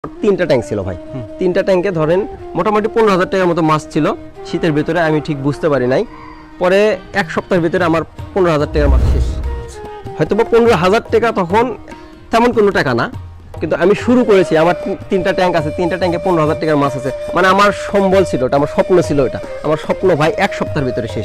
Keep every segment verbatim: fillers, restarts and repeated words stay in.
তিনটা ট্যাঙ্ক ছিল ভাই, তিনটা ট্যাঙ্কে ধরেন মোটামুটি পনেরো হাজার টাকার মতো মাছ ছিল শীতের ভিতরে। আমি ঠিক বুঝতে পারি নাই, পরে এক সপ্তাহের ভিতরে আমার পনেরো হাজার টাকার মাছ শেষ। হয়তো বা পনেরো হাজার টাকা তখন তেমন কোনো টাকা না, কিন্তু আমি শুরু করেছি, আমার তিনটা ট্যাঙ্ক আছে, তিনটা ট্যাঙ্কে পনেরো হাজার টাকার মাছ আছে, মানে আমার সম্বল ছিল ওটা, আমার স্বপ্ন ছিল ওটা, আমার স্বপ্ন ভাই এক সপ্তাহের ভিতরে শেষ।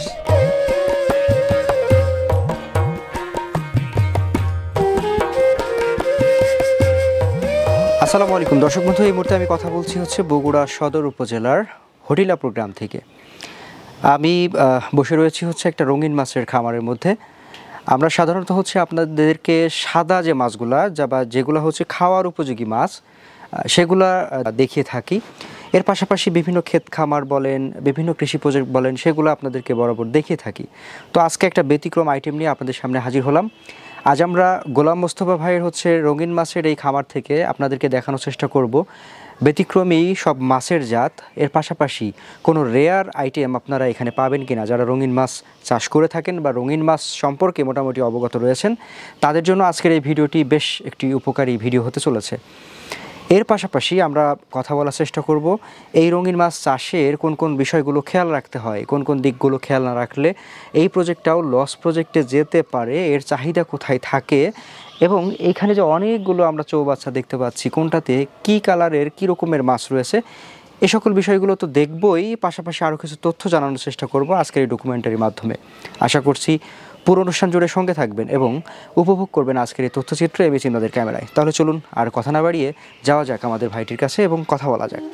আসসালামু আলাইকুম দর্শক বন্ধু, এই মুহূর্তে আমি কথা বলছি হচ্ছে বগুড়া সদর উপজেলার হটিলাপুর গ্রাম থেকে। আমি বসে রয়েছি হচ্ছে একটা রঙিন মাছের খামারের মধ্যে। আমরা সাধারণত হচ্ছে আপনাদেরকে সাদা যে মাছগুলা যা বা যেগুলো হচ্ছে খাওয়ার উপযোগী মাছ সেগুলা দেখিয়ে থাকি। এর পাশাপাশি বিভিন্ন ক্ষেত খামার বলেন, বিভিন্ন কৃষি প্রজেক্ট বলেন, সেগুলো আপনাদেরকে বরাবর দেখিয়ে থাকি। তো আজকে একটা ব্যতিক্রম আইটেম নিয়ে আপনাদের সামনে হাজির হলাম। আজ আমরা গোলাম মোস্তফা ভাইয়ের হচ্ছে রঙিন মাছের এই খামার থেকে আপনাদেরকে দেখানোর চেষ্টা করব ব্যতিক্রমী সব মাছের জাত। এর পাশাপাশি কোনো রেয়ার আইটেম আপনারা এখানে পাবেন কিনা, যারা রঙিন মাছ চাষ করে থাকেন বা রঙিন মাছ সম্পর্কে মোটামুটি অবগত রয়েছেন, তাদের জন্য আজকের এই ভিডিওটি বেশ একটি উপকারী ভিডিও হতে চলেছে। এর পাশাপাশি আমরা কথা বলার চেষ্টা করব এই রঙিন মাছ চাষের কোন কোন বিষয়গুলো খেয়াল রাখতে হয়, কোন কোন দিকগুলো খেয়াল না রাখলে এই প্রজেক্টটাও লস প্রজেক্টে যেতে পারে, এর চাহিদা কোথায় থাকে, এবং এইখানে যে অনেকগুলো আমরা চৌবাচ্চা দেখতে পাচ্ছি কোনটাতে কি কালারের কী রকমের মাছ রয়েছে, এ সকল বিষয়গুলো তো দেখবই, পাশাপাশি আরও কিছু তথ্য জানানোর চেষ্টা করব আজকের এই ডকুমেন্টারির মাধ্যমে। আশা করছি পুরো অনুষ্ঠান জুড়ে সঙ্গে থাকবেন এবং উপভোগ করবেন আজকের এই তথ্যচিত্র এবিসি চিহ্নদের ক্যামেরায়। তাহলে চলুন আর কথা না বাড়িয়ে যাওয়া যাক আমাদের ভাইটির কাছে এবং কথা বলা যাক।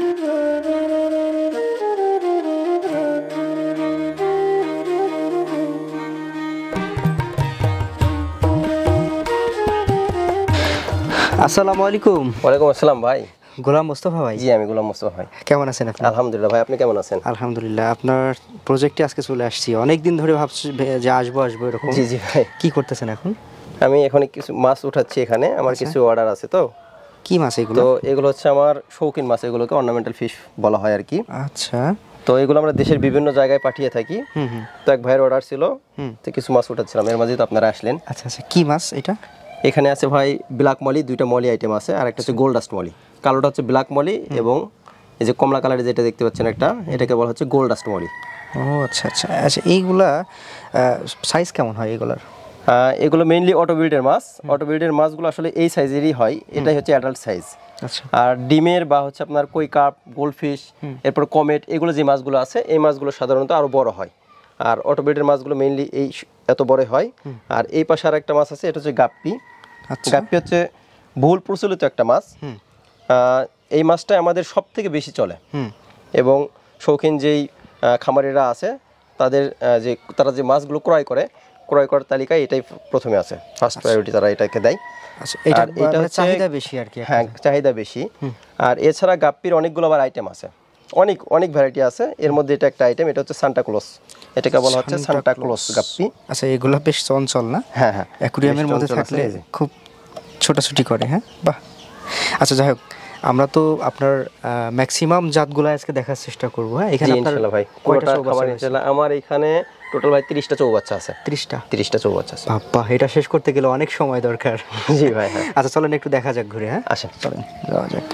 আসসালামু আলাইকুম। ওয়ালাইকুম আসসালাম ভাই। গোলাম মোস্তফা ভাই? জি, আমি গোলাম মোস্তফা ভাই। কেমন আছেন আপনি? আলহামদুলিল্লাহ ভাই, আপনি কেমন আছেন? আলহামদুলিল্লাহ। আপনার প্রজেক্টে আজকে চলে আসছি, অনেক দিন ধরে ভাবছি যে আসবো আসবো এরকম। জি জি ভাই। কি করতেছেন এখন? আমি এখন কিছু মাছ উঠাচ্ছি এখানে, আমার কিছু অর্ডার আছে। তো কি মাছ এগুলো? তো এগুলো হচ্ছে আমার শৌখিন মাছ, এগুলোকে অর্নামেন্টাল ফিশ বলা হয় আর কি। আচ্ছা। তো এগুলো আমরা দেশের বিভিন্ন জায়গায় পাঠিয়ে থাকি। তো এক ভাইয়ের অর্ডার ছিল, তো কিছু মাছ উঠাচ্ছিলাম, এর মাঝে তো আপনারা আসলেন। আচ্ছা আচ্ছা, কি মাছ এটা? এখানে আছে ভাই ব্ল্যাক মলি, দুইটা মলি আইটেম আছে, আর একটা হচ্ছে গোল্ড ডাস্ট মলি। কালোটা হচ্ছে ব্ল্যাক মলি এবং এই যে কমলা কালারের যেটা দেখতে পাচ্ছেন একটা, এটাকে বলা হচ্ছে গোল্ড ডাস্ট মলি। ও আচ্ছা আচ্ছা আচ্ছা। এইগুলা সাইজ কেমন হয় এগুলার? এগুলো মেইনলি অটোবিল্ডের মাছ। অটোবিল্ডের মাছগুলো আসলে এই সাইজেরই হয়, এটাই হচ্ছে অ্যাডাল্ট সাইজ। আচ্ছা। আর ডিমের বা হচ্ছে আপনার কই কার্প, গোল্ডফিশ, এরপর কমেট, এগুলো যে মাছগুলো আছে এই মাছগুলো সাধারণত আরো বড় হয়। আর অটোবিল্ডের মাছগুলো মেইনলি এই এত বড় হয়। আর এই পাশে আর একটা মাছ আছে, এটা হচ্ছে গাপ্পি। গাপ্পি হচ্ছে বহুল প্রচলিত একটা মাছ। এই মাছটা আমাদের সব থেকে বেশি চলে এবং শৌখিন যেই খামারিরা আছে তাদের যে তারা যে মাছগুলো ক্রয় করে, ক্রয় করার তালিকায় এটাই প্রথমে আছে, ফার্স্ট প্রায়োরিটি তারা এটাকে দেয়। আর এটা চাহিদা বেশি আর কি। হ্যাঁ, চাহিদা বেশি। আর এছাড়া গাপ্পির অনেকগুলো আবার আইটেম আছে, অনেক অনেক ভ্যারাইটি আছে। এর মধ্যে এটা একটা আইটেম, এটা হচ্ছে সান্টা ক্লজ, এটাকে বলা হচ্ছে সান্টা ক্লজ গাপ্পি। আচ্ছা, এগুলো বেশ চঞ্চল না? হ্যাঁ হ্যাঁ, অ্যাকুরিয়ামের মধ্যে থাকলে খুব ছোটাছুটি করে। হ্যাঁ, বাহ। আচ্ছা, যাই হোক, আমরা তো আপনার ম্যাক্সিমাম জাতগুলো আজকে দেখার চেষ্টা করব। হ্যাঁ, এখানে ইনশাআল্লাহ ভাই কয়টা খাবার ইনশাআল্লাহ আমার এখানে টোটাল ভাই ত্রিশটা চৌবাচ্চা আছে। ত্রিশটা ত্রিশটা চৌবাচ্চা আছে। বাবা, এটা শেষ করতে গেলে অনেক সময় দরকার। জি ভাই। হ্যাঁ, আচ্ছা চলেন একটু দেখা যাক ঘুরে। হ্যাঁ আসেন, চলেন যাওয়া যাক।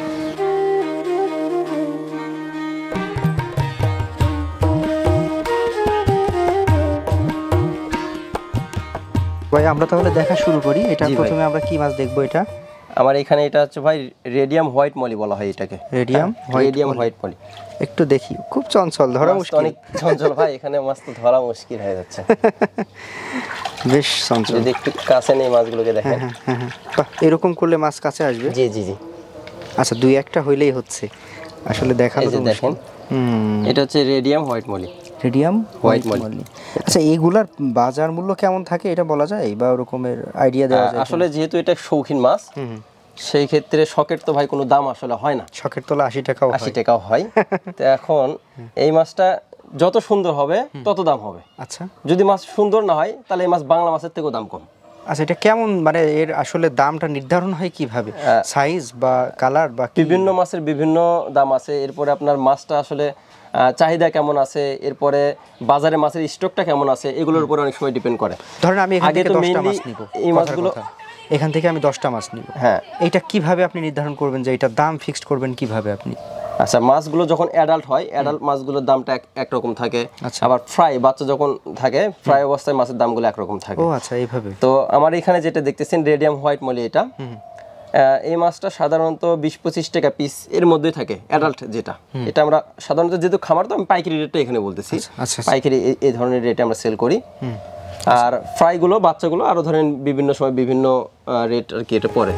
ভাই আমরা তাহলে দেখা শুরু করি। এটা প্রথমে আমরা কি মাছ দেখবো? এটা আমার এখানে এটা হচ্ছে ভাই রেডিয়াম হোয়াইট মলি বলা হয় এটাকে। Radium radium white molly. একটু দেখি, খুব চঞ্চল, ধরা মুশকিল। অনেক চঞ্চল ভাই, এখানে মাছ তো ধরা মুশকিল হয়ে যাচ্ছে। বেশ চঞ্চল। যদি একটু কাছে নেই মাছগুলোকে দেখেন। হ্যাঁ হ্যাঁ, বাহ, এরকম করলে মাছ কাছে আসবে। জি জি জি। আচ্ছা, দুই একটা হইলেই হচ্ছে, আসলে দেখানো তো দেখেন। হুম, এটা হচ্ছে radium white molly. Radium white molly. আচ্ছা, এগুলার বাজার মূল্য কেমন থাকে এটা বলা যায় বা ওরকমের আইডিয়া দেওয়া যায়? আসলে যেহেতু এটা শৌখিন মাছ, সেই ক্ষেত্রে শখের তো ভাই কোনো দাম আসলে হয় না। শখের তোলা আশি টাকাও আশি টাকাও হয়। তো এখন এই মাছটা যত সুন্দর হবে তত দাম হবে। আচ্ছা, যদি মাছ সুন্দর না হয় তাহলে এই মাছ বাংলা মাছের থেকেও দাম কম। আচ্ছা, এটা কেমন, মানে এর আসলে দামটা নির্ধারণ হয় কিভাবে? সাইজ বা কালার বা বিভিন্ন মাছের বিভিন্ন দাম আছে। এরপরে আপনার মাছটা আসলে চাহিদা কেমন আছে, এরপরে বাজারে মাছের স্টকটা কেমন আছে, এগুলোর উপরে অনেক সময় ডিপেন্ড করে। ধরেন আমি এখান থেকে দশটা মাছ নিব, এই মাছগুলো এখান থেকে আমি দশটা মাছ নিব, হ্যাঁ এইটা কিভাবে আপনি নির্ধারণ করবেন যে এটার দাম ফিক্সড করবেন কিভাবে আপনি? আচ্ছা, মাছগুলো যখন অ্যাডাল্ট হয়, অ্যাডাল্ট মাছগুলোর দামটা এক একরকম থাকে। আবার ফ্রাই বাচ্চা যখন থাকে, ফ্রাই অবস্থায় মাছের দামগুলো একরকম থাকে। ও আচ্ছা, এইভাবে। তো আমার এখানে যেটা দেখতেছেন রেডিয়াম হোয়াইট মলি, এটা এই মাছটা সাধারণত বিশ পঁচিশ টাকা পিস এর মধ্যেই থাকে, অ্যাডাল্ট যেটা। এটা আমরা সাধারণত যেহেতু খামার, তো আমি পাইকারি রেটটা এখানে বলতেছি। পাইকারি এই ধরনের রেটে আমরা সেল করি। আর ফ্রাইগুলো বাচ্চাগুলো আরো ধরেন বিভিন্ন সময় বিভিন্ন রেট আর কি এটা পড়ে।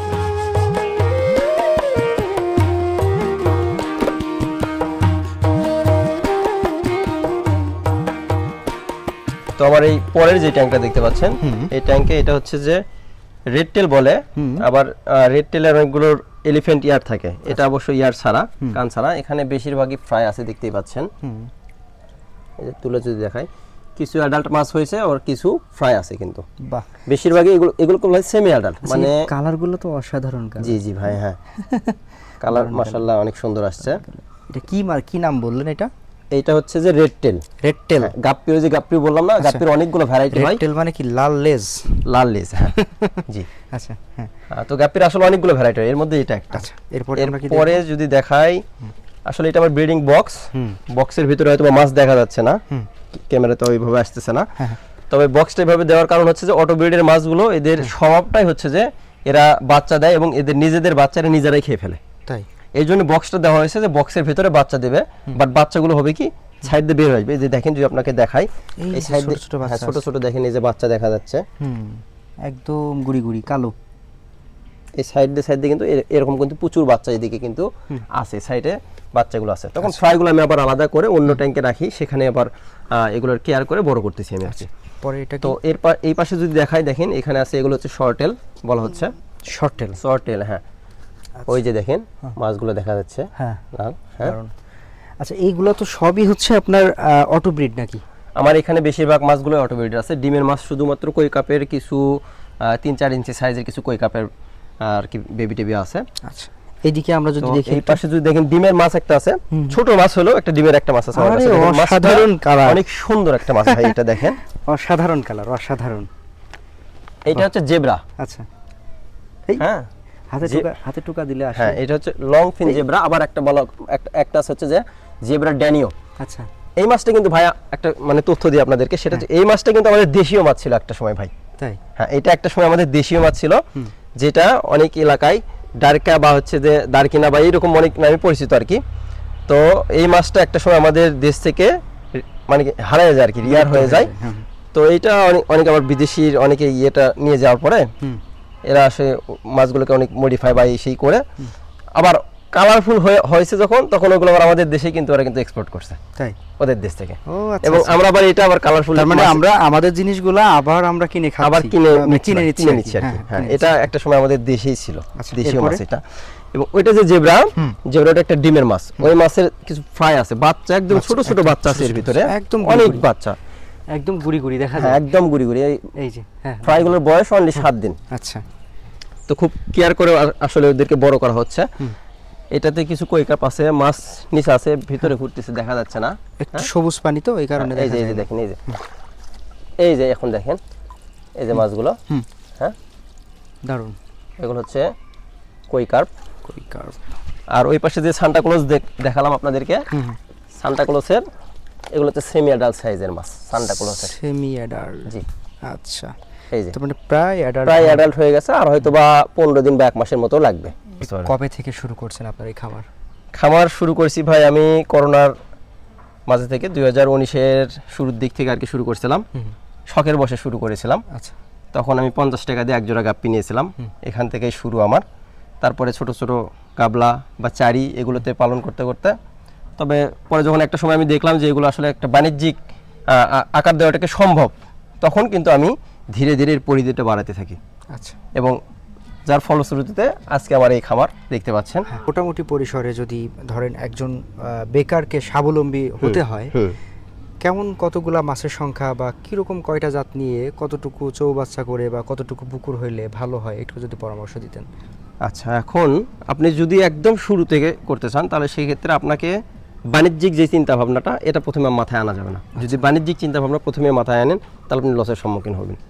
তো আমার এই পরের যে ট্যাঙ্কটা দেখতে পাচ্ছেন, এই ট্যাঙ্কে এটা হচ্ছে যে রেড টেল বলে। আবার রেড টেলের অনেকগুলোর এলিফ্যান্ট ইয়ার থাকে, এটা অবশ্য ইয়ার ছাড়া, কান ছাড়া। এখানে বেশিরভাগই ফ্রাই আছে, দেখতেই পাচ্ছেন। এই যে তুলে যদি দেখাই, কিছু অ্যাডাল্ট মাছ হয়েছে আর কিছু ফ্রাই আছে, কিন্তু বাহ, বেশিরভাগই এগুলো এগুলো কোন সেমি অ্যাডাল্ট। মানে কালারগুলো তো অসাধারণ কালার। জি জি ভাই, হ্যাঁ কালার মাশাআল্লাহ অনেক সুন্দর আসছে। এটা কি মার কি নাম বললেন এটা? এইটা হচ্ছে যে রেড টেল। রেড টেল গাপ্পি, ওই যে গাপ্পি বললাম না, গাপ্পির অনেকগুলো ভ্যারাইটি হয়। রেড টেল মানে কি লাল লেজ? লাল লেজ, হ্যাঁ জি। আচ্ছা, হ্যাঁ। তো গাপ্পির আসলে অনেকগুলো ভ্যারাইটি হয়, এর মধ্যে এটা একটা। আচ্ছা, এরপর আমরা কি পরে যদি দেখাই, আসলে এটা আমার ব্রিডিং বক্স। বক্সের ভিতরে হয়তো মাছ দেখা যাচ্ছে না, ক্যামেরাতে ওইভাবে আসতেছে না। তবে বক্সটা এইভাবে দেওয়ার কারণ হচ্ছে যে অটো ব্রিডের মাছগুলো এদের স্বভাবটাই হচ্ছে যে এরা বাচ্চা দেয় এবং এদের নিজেদের বাচ্চারা নিজেরাই খেয়ে ফেলে। তাই এই জন্য বক্সটা দেওয়া হয়েছে যে বক্সের ভিতরে বাচ্চা দেবে, বাট বাচ্চাগুলো হবে কি সাইড দিয়ে বের হয়ে আসবে। এই যে দেখেন, যদি আপনাকে দেখাই, এই সাইড দিয়ে ছোট ছোট দেখেন, এই যে বাচ্চা দেখা যাচ্ছে, হুম, একদম গুড়ি গুড়ি কালো। এই সাইড দিয়ে সাইড দিয়ে কিন্তু এরকম কিন্তু প্রচুর বাচ্চা এদিকে কিন্তু আছে, সাইডে বাচ্চাগুলো আছে। তখন ফ্রাইগুলো আমি আবার আলাদা করে অন্য ট্যাঙ্কে রাখি, সেখানে আবার এগুলোর কেয়ার করে বড় করতেছি আমি। আছি পরে এটা তো এরপর এই পাশে যদি দেখাই, দেখেন এখানে আছে, এগুলো হচ্ছে শর্টেল বলা হচ্ছে। শর্টেল, শর্টেল, হ্যাঁ। ওই যে দেখেন মাছগুলো দেখা যাচ্ছে, হ্যাঁ লাল, হ্যাঁ। আচ্ছা, এইগুলো তো সবই হচ্ছে আপনার অটো ব্রিড নাকি? আমার এখানে বেশিরভাগ মাছগুলো অটো ব্রিড আছে। ডিমের মাছ শুধুমাত্র কই কাপের কিছু তিন চার ইঞ্চি সাইজের কিছু কই কাপের আর কি বেবি টেবি আছে। আচ্ছা, এইদিকে আমরা যদি দেখি, এই পাশে যদি দেখেন ডিমের মাছ একটা আছে, ছোট মাছ হলো একটা, ডিমের একটা মাছ আছে। অসাধারণ কালার, অনেক সুন্দর একটা মাছ ভাই, এটা দেখেন অসাধারণ কালার, অসাধারণ। এটা হচ্ছে জেব্রা। আচ্ছা, হ্যাঁ, হাতে টুকা হাতে টুকা দিলে আসে। হ্যাঁ, এটা হচ্ছে লং ফিন জেব্রা। আবার একটা বলা একটা আছে হচ্ছে যে জেব্রা ড্যানিও। আচ্ছা, এই মাছটা কিন্তু ভাই একটা মানে তথ্য দিই আপনাদেরকে, সেটা হচ্ছে এই মাছটা কিন্তু আমাদের দেশীয় মাছ ছিল একটা সময় ভাই। তাই? হ্যাঁ, এটা একটা সময় আমাদের দেশীয় মাছ ছিল, যেটা অনেক এলাকায় ডারকা বা হচ্ছে যে দারকিনা বা এরকম অনেক নামে পরিচিত আর কি। তো এই মাছটা একটা সময় আমাদের দেশ থেকে মানে হারিয়ে যায় আর কি, রিয়ার হয়ে যায়। তো এইটা অনেক অনেক আবার বিদেশির অনেকে ইয়েটা নিয়ে যাওয়ার পরে এরা আসে মাছগুলোকে অনেক মডিফাই বা সেই করে আবার কালারফুল হয়েছে যখন, তখন ওগুলো আবার আমাদের দেশে কিন্তু ওরা কিন্তু এক্সপোর্ট করছে, তাই ওদের দেশ থেকে। এবং আমরা আবার এটা আবার কালারফুল, মানে আমরা আমাদের জিনিসগুলো আবার আমরা কিনে খাচ্ছি, আবার কিনে কিনে নিচ্ছি নিচ্ছি আর কি। হ্যাঁ, এটা একটা সময় আমাদের দেশেই ছিল, দেশীয় মাছ এটা। এবং ওইটা যে জেব্রা, জেব্রাটা একটা ডিমের মাছ। ওই মাছের কিছু ফ্রাই আছে, বাচ্চা একদম ছোট ছোট বাচ্চা আছে এর ভিতরে, একদম অনেক বাচ্চা, একদম গুড়ি গুড়ি দেখা যায়, একদম গুড়ি গুড়ি। এই যে ফ্রাইগুলোর বয়স অনলি সাত দিন। আচ্ছা, তো খুব কেয়ার করে আসলে ওদেরকে বড় করা হচ্ছে। এটাতে কিছু কই কাপ আছে, মাছ নিচে আছে, ভিতরে ঘুরতেছে, দেখা যাচ্ছে না, একটু সবুজ পানি তো এই কারণে। এই যে এই যে দেখেন, এই যে এই যে এখন দেখেন এই যে মাছগুলো, হ্যাঁ দারুণ। এগুলো হচ্ছে কই কার্প। কই কার্প। আর ওই পাশে যে সান্টা ক্লজ দেখালাম আপনাদেরকে, সান্টা ক্লজের এগুলো হচ্ছে সেমি অ্যাডাল্ট সাইজের মাছ। সান্টা ক্লজের সেমি অ্যাডাল্ট, জি। আচ্ছা, এই যে মানে প্রায় অ্যাডাল্ট, প্রায় অ্যাডাল্ট হয়ে গেছে, আর হয়তো বা পনেরো দিন বা এক মাসের মতো লাগবে। কবে থেকে শুরু করছেন আপনার এই খামার? খামার শুরু করছি ভাই আমি করোনার মাঝে থেকে, দুই হাজার উনিশের শুরুর দিক থেকে আর কি শুরু করছিলাম, শখের বসে শুরু করেছিলাম। আচ্ছা, তখন আমি পঞ্চাশ টাকা দিয়ে একজোড়া গাপ্পি নিয়েছিলাম, এখান থেকেই শুরু আমার। তারপরে ছোট ছোট গাবলা বা চারি এগুলোতে পালন করতে করতে, তবে পরে যখন একটা সময় আমি দেখলাম যে এগুলো আসলে একটা বাণিজ্যিক আকার দেওয়াটাকে সম্ভব, তখন কিন্তু আমি ধীরে ধীরে এর পরিধিটা বাড়াতে থাকি। আচ্ছা, এবং যার ফলশ্রুতিতে আজকে আমার এই খামার দেখতে পাচ্ছেন। মোটামুটি পরিসরে যদি ধরেন একজন বেকারকে স্বাবলম্বী হতে হয়, কেমন কতগুলা মাছের সংখ্যা বা কিরকম কয়টা জাত নিয়ে কতটুকু চৌবাচ্চা করে বা কতটুকু পুকুর হইলে ভালো হয়, একটু যদি পরামর্শ দিতেন। আচ্ছা, এখন আপনি যদি একদম শুরু থেকে করতে চান, তাহলে সেই ক্ষেত্রে আপনাকে বাণিজ্যিক যে চিন্তা ভাবনাটা, এটা প্রথমে মাথায় আনা যাবে না। যদি বাণিজ্যিক চিন্তা ভাবনা প্রথমে মাথায় আনেন, তাহলে আপনি লসের সম্মুখীন হবেন।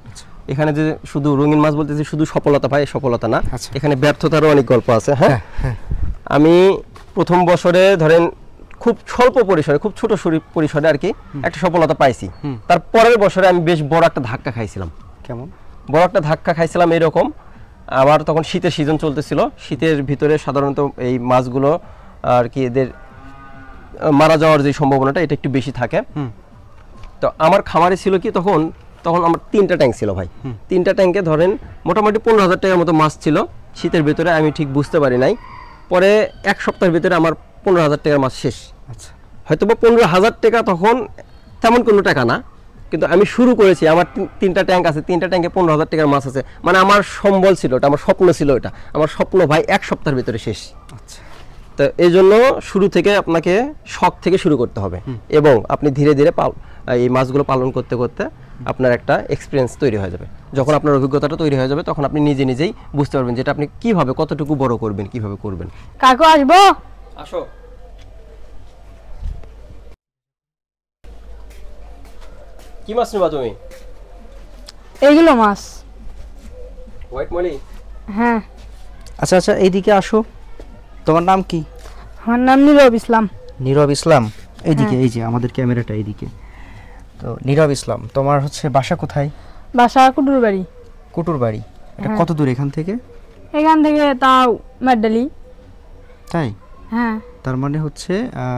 এখানে যে শুধু রঙিন মাছ বলতেছি শুধু সফলতা ভাই, সফলতা না, আচ্ছা। এখানে ব্যর্থতারও অনেক গল্প আছে। হ্যাঁ, হ্যাঁ আমি প্রথম বছরে ধরেন খুব স্বল্প পরিসরে, খুব ছোট সরি- পরিসরে আর কি একটা সফলতা পাইছি। তার পরের বছরে আমি বেশ বড় একটা ধাক্কা খাইছিলাম। কেমন? বড় একটা ধাক্কা খাইছিলাম এরকম, আবার তখন শীতের সিজন চলতেছিল, শীতের ভিতরে সাধারণত এই মাছগুলো আর কি এদের আহ, মারা যাওয়ার যে সম্ভাবনাটা এটা একটু বেশি থাকে। তো আমার খামারে ছিল কি তখন তখন আমার তিনটা ট্যাঙ্ক ছিল ভাই, তিনটা ট্যাঙ্কে ধরেন মোটামুটি পনেরো হাজার টাকার মতো মাছ ছিল শীতের ভিতরে, আমি ঠিক বুঝতে পারি নাই। পরে এক সপ্তাহের ভিতরে আমার পনেরো হাজার টাকার মাছ শেষ। আচ্ছা, হয়তো বা পনেরো হাজার টাকা তখন তেমন কোনো টাকা না, কিন্তু আমি শুরু করেছি, আমার তিন- তিনটা ট্যাঙ্ক আছে, তিনটা ট্যাঙ্কে পনেরো হাজার টাকার মাছ আছে, মানে আমার সম্বল ছিল ওটা, আমার স্বপ্ন ছিল ওটা, আমার স্বপ্ন ভাই এক সপ্তাহের ভিতরে শেষ। আচ্ছা, তো এই জন্য শুরু থেকে আপনাকে শখ থেকে শুরু করতে হবে, এবং আপনি ধীরে ধীরে পাল- এই মাছগুলো পালন করতে করতে আপনার একটা এক্সপিরিয়েন্স তৈরি হয়ে যাবে। যখন আপনার অভিজ্ঞতাটা তৈরি হয়ে যাবে তখন আপনি নিজে নিজেই বুঝতে পারবেন যেটা আপনি কিভাবে কতটুকু বড় করবেন, কিভাবে করবেন। কাকু আসবো? আসো। কি মাছ নেবা তুমি? এইগুলো মাছ। White molly? হ্যাঁ। আচ্ছা আচ্ছা এইদিকে আসো। তোমার নাম কি? আমার নাম নীরব ইসলাম। নীরব ইসলাম। এইদিকে, এই যে আমাদের ক্যামেরাটা এইদিকে। তো নীরব ইসলাম, তোমার হচ্ছে বাসা কোথায়? বাসা কুটুর বাড়ি। কুটুর বাড়ি। এটা হ্যাঁ। কত দূর এখান থেকে? এখান থেকে তাও মেডালি। তাই? হ্যাঁ। তার মানে হচ্ছে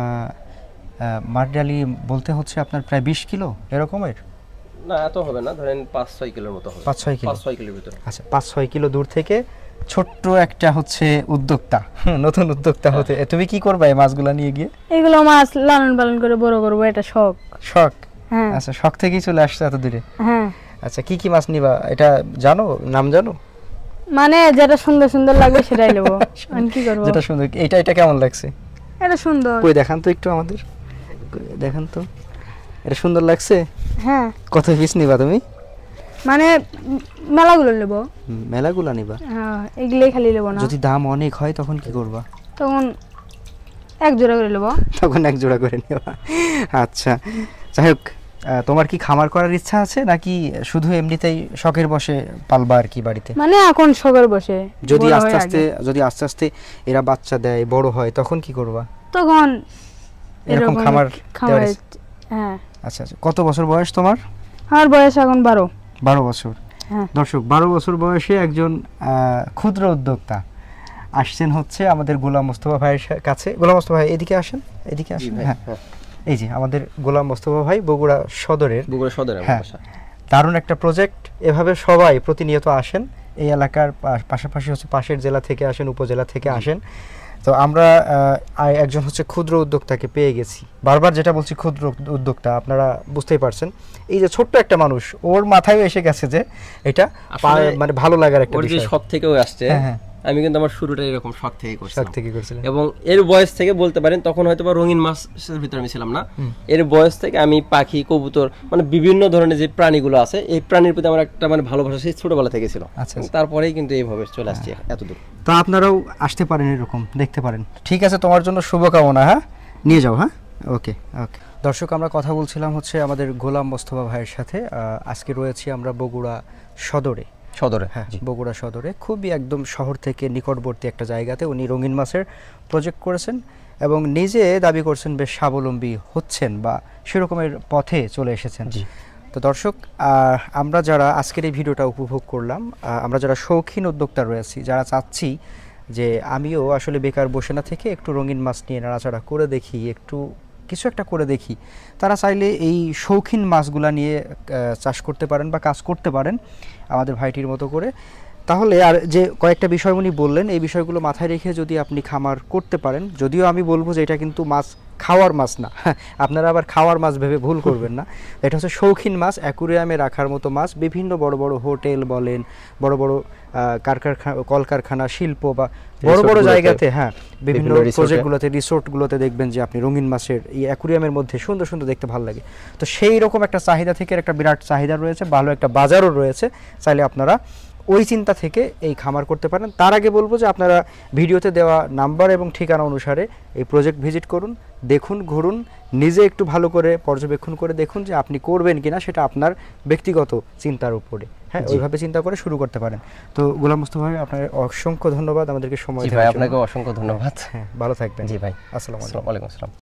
মারডালি বলতে হচ্ছে আপনার প্রায় বিশ কিলো এরকমের? না এত হবে না, ধরেন পাঁচ ছয় কিলোর মতো হবে। পাঁচ ছয় কিলো? পাঁচ ছয় কিলোর ভিতরে। আচ্ছা, পাঁচ ছয় কিলো দূর থেকে ছোট্ট একটা হচ্ছে উদ্যোক্তা, নতুন উদ্যোক্তা হতে তুমি কি করবে এই মাছগুলা নিয়ে গিয়ে? এগুলো মাছ লালন পালন করে বড় করবো, এটা শখ। শখ? হ্যাঁ। আচ্ছা, শখ থেকেই চলে আসছে এত দূরে। হ্যাঁ। আচ্ছা, কি কি মাছ নিবা এটা জানো, নাম জানো? মানে যেটা সুন্দর সুন্দর লাগবে সেটাই নেবো। আমি কি করবো? যেটা সুন্দর। এটা এটা কেমন লাগছে? এটা সুন্দর। কই দেখান তো একটু আমাদের, কই দেখান তো। এটা সুন্দর লাগছে? হ্যাঁ। কত পিস নিবা তুমি? মানে উম, মেলাগুলো নেবো। হুম, মেলাগুলা নিবা? হ্যাঁ, এগুলোই খালি নেবো না। যদি দাম অনেক হয় তখন কি করবা? তখন এক জোড়া করে নেবো। তখন এক জোড়া করে নেবা। আচ্ছা, যাই হোক, আহ, তোমার কি খামার করার ইচ্ছা আছে নাকি শুধু এমনিতেই শখের বসে পালবা আর কি বাড়িতে? মানে এখন শখের বসে, যদি বড় আস্তে হয়ে আস্তে আগে। যদি আস্তে আস্তে এরা বাচ্চা দেয়, বড় হয়, তখন কি করবা? তখন এরকম খামার খামার। দেওয়ার- হ্যাঁ। আচ্ছা আচ্ছা, কত বছর বয়স তোমার? আমার বয়স এখন বারো। বারো বছর। হ্যাঁ। দর্শক, বারো বছর বয়সে একজন আহ, ক্ষুদ্র উদ্যোক্তা আসছেন হচ্ছে আমাদের গোলাম মোস্তফা ভাইয়ের সা- কাছে। গোলাম মোস্তফা ভাই এদিকে আসেন, এদিকে আসেন। ভাই, হ্যাঁ, হ্যাঁ। এই যে আমাদের গোলাম মোস্তফা ভাই বগুড়া সদরের। বগুড়া সদরে আমার হ্যাঁ, বাসা। দারুণ একটা প্রজেক্ট। এভাবে সবাই প্রতিনিয়ত আসেন এই এলাকার, পা- পাশাপাশি হচ্ছে পাশের জেলা থেকে আসেন, উপজেলা থেকে আসেন। তো আমরা আহ, আ- একজন হচ্ছে ক্ষুদ্র উদ্যোক্তাকে পেয়ে গেছি। বারবার যেটা বলছি ক্ষুদ্র উদ্যোক্তা, আপনারা বুঝতেই পারছেন। এই যে ছোট্ট একটা মানুষ, ওর মাথায় এসে গেছে যে এটা পা- আসলে মানে ভালো লাগার একটা ওর যে বিষয়। শখ থেকেও আসছে, হ্যাঁ, হ্যাঁ। আমি কিন্তু আমার শুরুটা এরকম শখ থেকে শখ করছিলাম। থেকে করছিলেন। এবং এর বয়স থেকে বলতে পারেন তখন হয়তো বা রঙিন মাছের ভিতরে আমি ছিলাম না, এর বয়স থেকে আমি পাখি, কবুতর, মানে বিভিন্ন ধরনের যে প্রাণীগুলো আছে এই প্রাণীর প্রতি আমার একটা মানে ভালোবাসা সেই ছোটবেলা থেকে ছিল। আচ্ছা, আচ্ছা। তারপরেই কিন্তু এইভাবে চলে আসছি এত দূর। তো আপনারাও আসতে পারেন, এরকম দেখতে পারেন। ঠিক আছে, তোমার জন্য শুভকামনা। হ্যাঁ, নিয়ে যাও। হ্যাঁ, ওকে ওকে। দর্শক, আমরা কথা বলছিলাম হচ্ছে আমাদের গোলাম মোস্তফা ভাইয়ের সাথে। আহ, আজকে রয়েছি আমরা বগুড়া সদরে। সদরে, হ্যাঁ, বগুড়া সদরে খুবই একদম শহর থেকে নিকটবর্তী একটা জায়গাতে উনি রঙিন মাছের প্রজেক্ট করেছেন এবং নিজে দাবি করছেন বেশ স্বাবলম্বী হচ্ছেন বা সেরকমের পথে চলে এসেছেন। তো দর্শক, আহ, আমরা যারা আজকের এই ভিডিওটা উপভোগ করলাম, আহ, আমরা যারা শৌখিন উদ্যোক্তা রয়েছি, যারা চাচ্ছি যে আমিও আসলে বেকার বসে না থেকে একটু রঙিন মাছ নিয়ে নাড়াচাড়া করে দেখি, একটু কিছু একটা করে দেখি, তারা চাইলে এই শৌখিন মাছগুলা নিয়ে আহ, চাষ করতে পারেন বা কাজ করতে পারেন আমাদের ভাইটির মতো করে। তাহলে আর যে কয়েকটা বিষয় উনি বললেন, এই বিষয়গুলো মাথায় রেখে যদি আপনি খামার করতে পারেন, যদিও আমি বলবো যে এটা কিন্তু মাছ খাওয়ার মাছ না, আপনারা আবার খাওয়ার মাছ ভেবে ভুল করবেন না। এটা হচ্ছে শৌখিন মাছ, অ্যাকুরিয়ামে রাখার মতো মাছ। বিভিন্ন বড় বড় হোটেল বলেন, বড় বড় কারখানা, কলকারখানা, শিল্প বা বড় বড় রিসোর্টগুলোতে, জায়গাতে, হ্যাঁ, বিভিন্ন বিভিন্ন রিসোর্টে। প্রজেক্টগুলোতে, রিসোর্টগুলোতে দেখবেন যে আপনি রঙিন মাছের এই অ্যাকুরিয়ামের মধ্যে সুন্দর সুন্দর দেখতে ভালো লাগে। তো সেই রকম একটা চাহিদা থেকে একটা বিরাট চাহিদা রয়েছে, ভালো একটা বাজারও রয়েছে। চাইলে আপনারা ওই চিন্তা থেকে এই খামার করতে পারেন। তার আগে বলবো যে আপনারা ভিডিওতে দেওয়া নাম্বার এবং ঠিকানা অনুসারে এই প্রজেক্ট ভিজিট করুন, দেখুন, ঘুরুন, নিজে একটু ভালো করে পর্যবেক্ষণ করে দেখুন যে আপনি করবেন কিনা, সেটা আপনার ব্যক্তিগত চিন্তার উপরে। হ্যাঁ ওইভাবে চিন্তা করে শুরু করতে পারেন। তো গোলাম মোস্তফা ভাই আপনার অসংখ্য ধন্যবাদ আমাদেরকে সময় জি দেওয়ার ভাই, জন্য। আপনাকে অসংখ্য ধন্যবাদ। হ্যাঁ ভালো থাকবেন। জি ভাই, আসসালামু আলাইকুম। ওয়ালাইকুম আসসালাম।